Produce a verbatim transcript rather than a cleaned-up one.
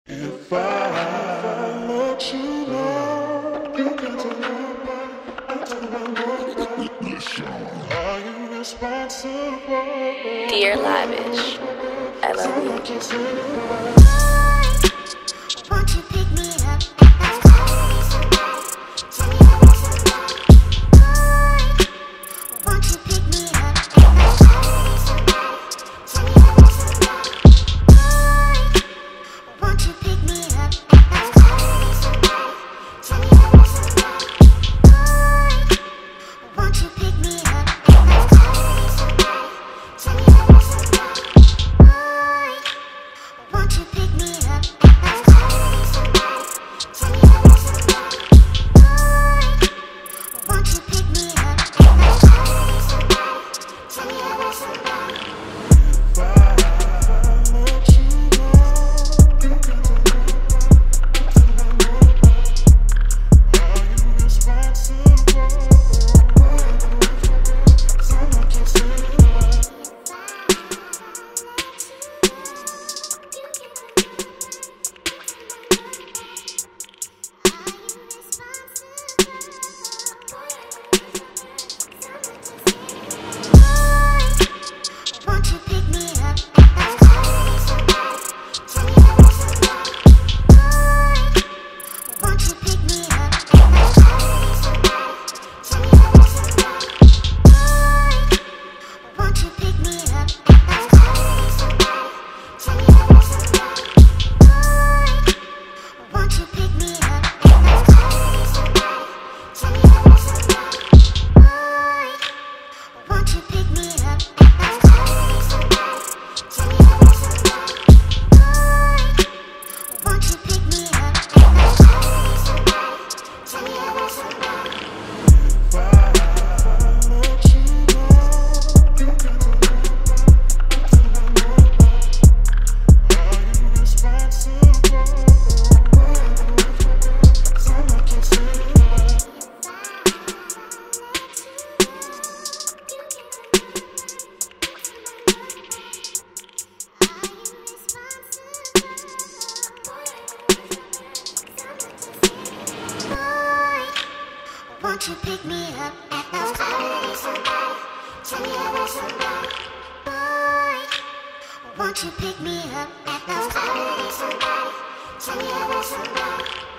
If I let you know, you got to know why I talk about nobody. Are you responsible? Dear Lavish, I love you. Won't you pick me up? Won't you pick me up? Won't you pick me up? Won't you pick me up? Won't you pick me up? Won't you pick me up? Won't you pick me up? Won't you pick me up? Won't you pick me up? Won't you pick me up? Won't you pick me up? Won't you pick me up? Won't you pick me up? Won't you pick me up?